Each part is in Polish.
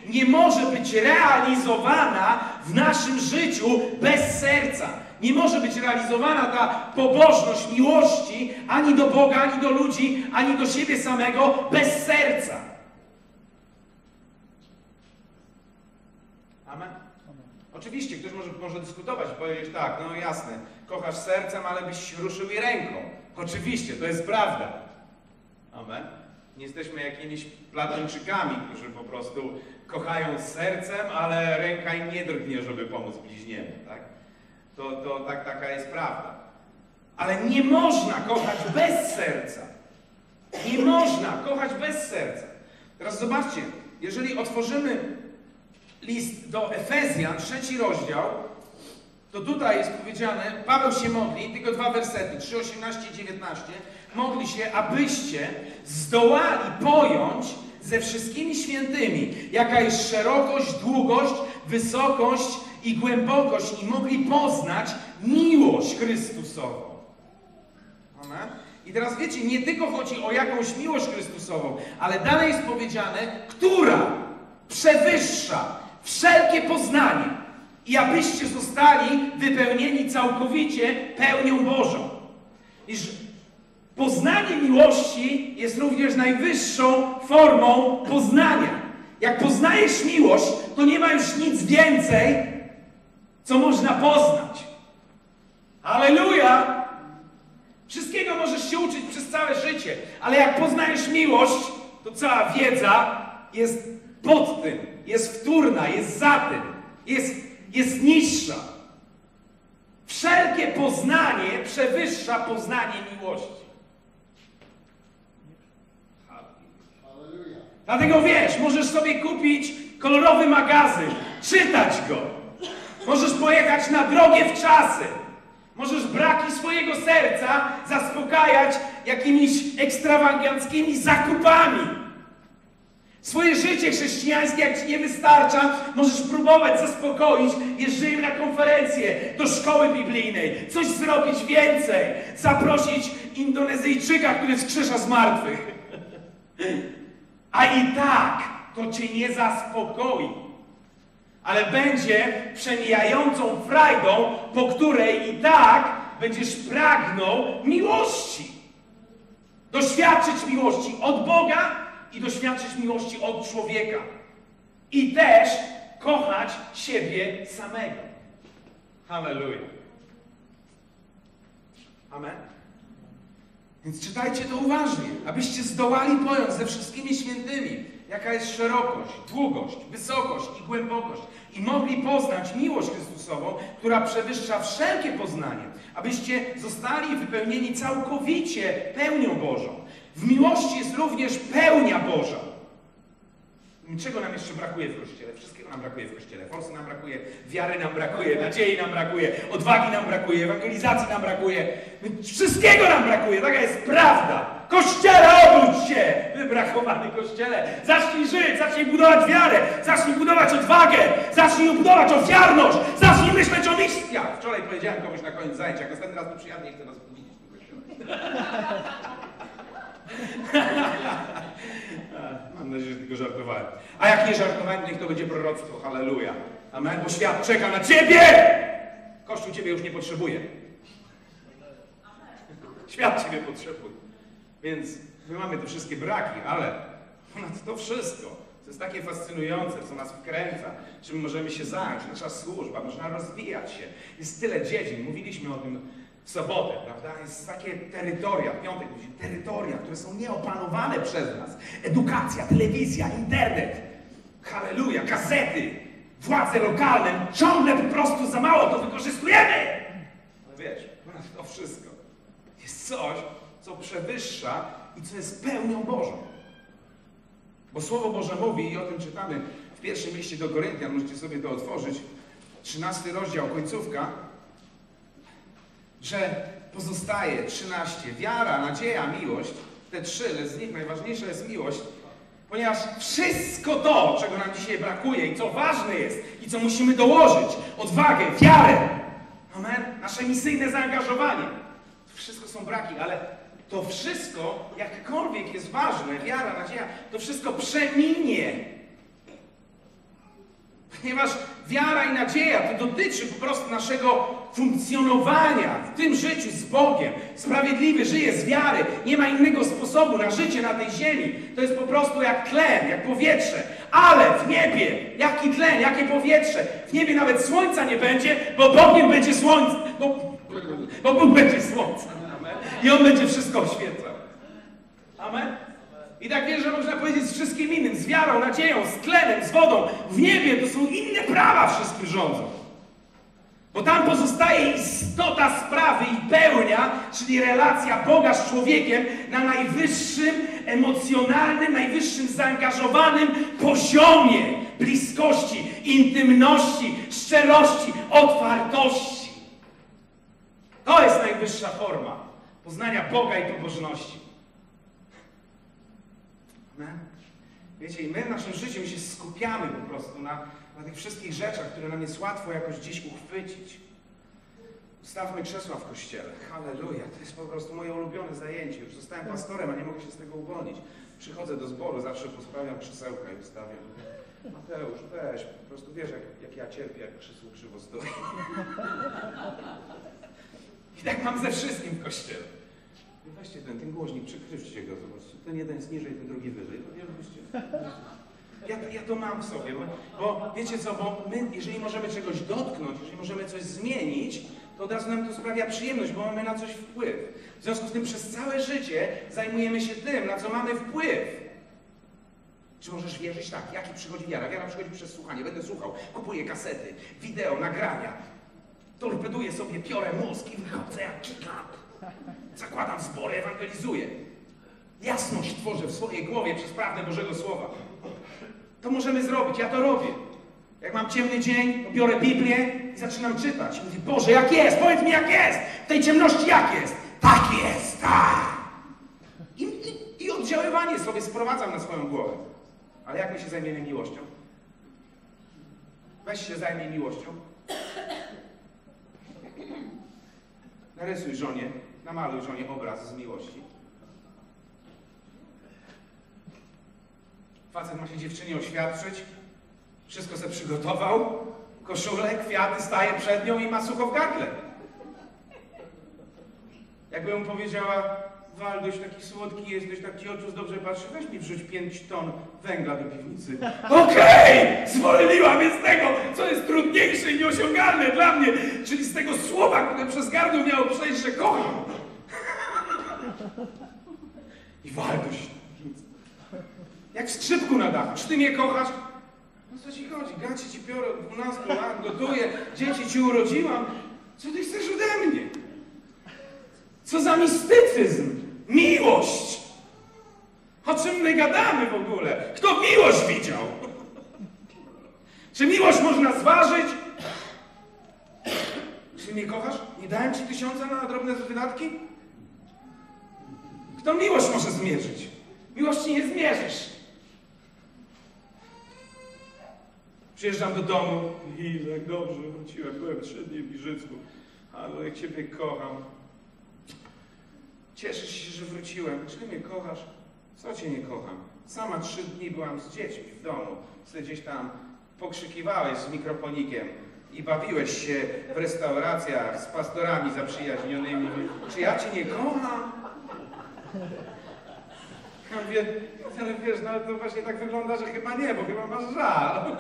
nie może być realizowana w naszym życiu bez serca. Nie może być realizowana ta pobożność miłości ani do Boga, ani do ludzi, ani do siebie samego bez serca. Amen? Oczywiście, ktoś może dyskutować i powiedzieć tak, no jasne, kochasz sercem, ale byś ruszył i ręką. Oczywiście, to jest prawda. Amen? Nie jesteśmy jakimiś platończykami, którzy po prostu kochają sercem, ale ręka im nie drgnie, żeby pomóc bliźniemu, tak? Taka jest prawda. Ale nie można kochać bez serca. Nie można kochać bez serca. Teraz zobaczcie, jeżeli otworzymy list do Efezjan, 3 rozdział, to tutaj jest powiedziane, Paweł się modli, tylko 2 wersety, 3, 18 i 19, modli się, abyście zdołali pojąć ze wszystkimi świętymi, jaka jest szerokość, długość, wysokość i głębokość i mogli poznać miłość Chrystusową. Amen? I teraz wiecie, nie tylko chodzi o jakąś miłość Chrystusową, ale dalej jest powiedziane, która przewyższa wszelkie poznanie i abyście zostali wypełnieni całkowicie pełnią Bożą. Iż poznanie miłości jest również najwyższą formą poznania. Jak poznajesz miłość, to nie ma już nic więcej, co można poznać. Halleluja! Wszystkiego możesz się uczyć przez całe życie, ale jak poznajesz miłość, to cała wiedza jest pod tym, jest wtórna, jest za tym, jest niższa. Wszelkie poznanie przewyższa poznanie miłości. Dlatego wiesz, możesz sobie kupić kolorowy magazyn, czytać go. Możesz pojechać na drogę w czasy. Możesz braki swojego serca zaspokajać jakimiś ekstrawaganckimi zakupami. Swoje życie chrześcijańskie, jak ci nie wystarcza, możesz próbować zaspokoić, jeżdżąc na konferencję, do szkoły biblijnej, coś zrobić więcej, zaprosić Indonezyjczyka, który wskrzesza z martwych. A i tak to cię nie zaspokoi, ale będzie przemijającą frajdą, po której i tak będziesz pragnął miłości. Doświadczyć miłości od Boga i doświadczyć miłości od człowieka. I też kochać siebie samego. Halleluja. Amen. Więc czytajcie to uważnie, abyście zdołali pojąć ze wszystkimi świętymi, jaka jest szerokość, długość, wysokość i głębokość i mogli poznać miłość Chrystusową, która przewyższa wszelkie poznanie, abyście zostali wypełnieni całkowicie pełnią Bożą. W miłości jest również pełnia Boża. Czego nam jeszcze brakuje w Kościele? Wszystkiego nam brakuje w Kościele. Forsy nam brakuje, wiary nam brakuje, nadziei nam brakuje, odwagi nam brakuje, ewangelizacji nam brakuje. Wszystkiego nam brakuje, taka jest prawda. Kościele, obudź się! Wybrakowany Kościele. Zacznij żyć, zacznij budować wiarę, zacznij budować odwagę, zacznij budować ofiarność, zacznij myśleć o misjach. Wczoraj powiedziałem komuś na koniec zajęcia, jak następny raz tu przyjadę, nie chcę was widzieć w tym Kościele. Mam nadzieję, że tylko żartowałem. A jak nie żartowałem, niech to będzie proroctwo. Halleluja. Amen. Bo świat czeka na Ciebie! Kościół Ciebie już nie potrzebuje. Świat Ciebie potrzebuje. Więc my mamy te wszystkie braki, ale ponad to wszystko, co jest takie fascynujące, co nas wkręca, czym możemy się zająć, nasza służba, można rozwijać się. Jest tyle dziedzin. Mówiliśmy o tym w sobotę, prawda? Jest takie terytoria, w piątek mówi, terytoria, które są nieopanowane przez nas. Edukacja, telewizja, internet, halleluja, gazety, władze lokalne, ciągle po prostu za mało to wykorzystujemy. Ale wiesz, ponad to wszystko jest coś, co przewyższa i co jest pełnią Bożą. Bo Słowo Boże mówi, i o tym czytamy w pierwszym liście do Koryntian, możecie sobie to otworzyć, 13 rozdział, końcówka, że pozostaje 13. Wiara, nadzieja, miłość, te 3, ale z nich najważniejsza jest miłość, ponieważ wszystko to, czego nam dzisiaj brakuje i co ważne jest i co musimy dołożyć, odwagę, wiarę, amen, nasze misyjne zaangażowanie, to wszystko są braki, ale to wszystko, jakkolwiek jest ważne, wiara, nadzieja, to wszystko przeminie. Ponieważ wiara i nadzieja to dotyczy po prostu naszego funkcjonowania w tym życiu z Bogiem. Sprawiedliwy żyje z wiary. Nie ma innego sposobu na życie na tej ziemi. To jest po prostu jak tlen, jak powietrze. Ale w niebie, jaki tlen, jakie powietrze. W niebie nawet słońca nie będzie, bo Bogiem będzie słońce. Bo Bóg będzie słońce. I On będzie wszystko oświetlał. Amen? I tak wiesz, że można powiedzieć z wszystkim innym, z wiarą, nadzieją, z tlenem, z wodą. W niebie to są inne prawa wszystkim rządzą. Bo tam pozostaje istota sprawy i pełnia, czyli relacja Boga z człowiekiem na najwyższym emocjonalnym, najwyższym zaangażowanym poziomie bliskości, intymności, szczerości, otwartości. To jest najwyższa forma poznania Boga i pobożności. Wiecie, i my w naszym życiu my się skupiamy po prostu na tych wszystkich rzeczach, które nam jest łatwo jakoś gdzieś uchwycić. Ustawmy krzesła w kościele. Halleluja. To jest po prostu moje ulubione zajęcie. Już zostałem pastorem, a nie mogę się z tego uwolnić. Przychodzę do zboru, zawsze posprawiam krzesełka i ustawiam. Mateusz, weź, po prostu wiesz, jak ja cierpię, jak krzesło krzywo stoi. I tak mam ze wszystkim w kościele. Weźcie ten głośnik, przykryjcie go, zobaczcie. Ten jeden jest niżej, ten drugi wyżej. Ja to mam w sobie, bo wiecie co, bo my, jeżeli możemy czegoś dotknąć, jeżeli możemy coś zmienić, to od razu nam to sprawia przyjemność, bo mamy na coś wpływ. W związku z tym przez całe życie zajmujemy się tym, na co mamy wpływ. Czy możesz wierzyć? Tak. Jaki przychodzi wiara? Wiara przychodzi przez słuchanie. Będę słuchał, kupuję kasety, wideo, nagrania, torpeduję sobie, piorę mózg i wychodzę jak gigant. Zakładam zbory, ewangelizuję. Jasność tworzę w swojej głowie przez prawdę Bożego Słowa. To możemy zrobić, ja to robię. Jak mam ciemny dzień, to biorę Biblię i zaczynam czytać. I mówię, Boże, jak jest? Powiedz mi, jak jest? W tej ciemności jak jest? Tak jest, tak. I oddziaływanie sobie sprowadzam na swoją głowę. Ale jak my się zajmiemy miłością? Weź się zajmij miłością. Narysuj żonie, namaluj żonie obraz z miłości. Facet ma się dziewczynie oświadczyć, wszystko sobie przygotował, koszulę, kwiaty, staje przed nią i ma sucho w gardle. Jakby mu powiedziała, Walduś, taki słodki jesteś, tak ci oczu dobrze patrzy, weź mi wrzuć 5 ton węgla do piwnicy. Okej! Zwolniła mnie z tego, co jest trudniejsze i nieosiągalne dla mnie, czyli z tego słowa, które przez gardło miało przejść, że kocham. I Walduś, jak w skrzypku na dachu, czy ty mnie kochasz? No co ci chodzi? Gacie ci piorę od 12 lat, gotuję, dzieci ci urodziłam. Co ty chcesz ode mnie? Co za mistycyzm? Miłość! O czym my gadamy w ogóle? Kto miłość widział? Czy miłość można zważyć? Czy mnie kochasz? Nie dałem ci 1000 na drobne wydatki? Kto miłość może zmierzyć? Miłości nie zmierzysz. Przyjeżdżam do domu i jak dobrze wróciłem, byłem 3 dni w Giżycku, ale jak Ciebie kocham. Cieszysz się, że wróciłem. Czy mnie kochasz? Co Cię nie kocham? Sama 3 dni byłam z dziećmi w domu. Ty gdzieś tam pokrzykiwałeś z mikrofonikiem i bawiłeś się w restauracjach z pastorami zaprzyjaźnionymi. Czy ja Cię nie kocham? Ja mówię, ale wiesz, no ale to właśnie tak wygląda, że chyba nie, bo chyba masz żal.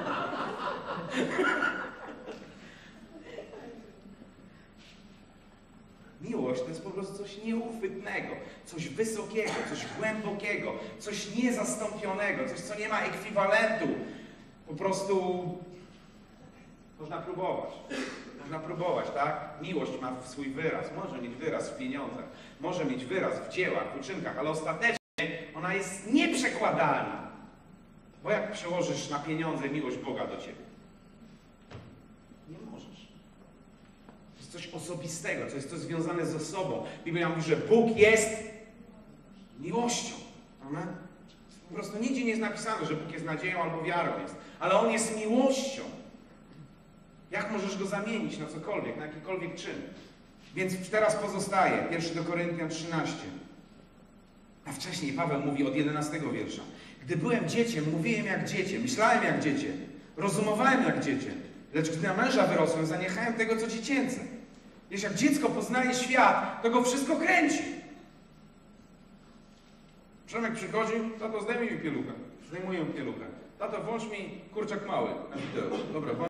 Miłość to jest po prostu coś nieuchwytnego, coś wysokiego, coś głębokiego, coś niezastąpionego, coś, co nie ma ekwiwalentu. Po prostu można próbować. Można próbować, tak? Miłość ma swój wyraz, może mieć wyraz w pieniądzach, może mieć wyraz w dziełach, w uczynkach, ale ostatecznie ona jest nieprzekładalna. Bo jak przełożysz na pieniądze miłość Boga do ciebie? Nie możesz. To jest coś osobistego, to jest coś związane z osobą. Biblia mówi, że Bóg jest miłością. Amen? Po prostu nigdzie nie jest napisane, że Bóg jest nadzieją albo wiarą jest. Ale On jest miłością. Jak możesz Go zamienić na cokolwiek, na jakikolwiek czyn? Więc teraz pozostaje 1 do Koryntian 13. A wcześniej Paweł mówi od 11 wiersza. Gdy byłem dzieciem, mówiłem jak dziecię, myślałem jak dziecię, Rozumowałem jak dziecię, lecz gdy na męża wyrosłem, zaniechałem tego, co dziecięce. Wiesz, jak dziecko poznaje świat, to go wszystko kręci. Przemek przychodzi, tato zdejmij mi pieluchę. Zdejmuję pieluchę. Tato, włącz mi kurczak mały na wideo. Dobra,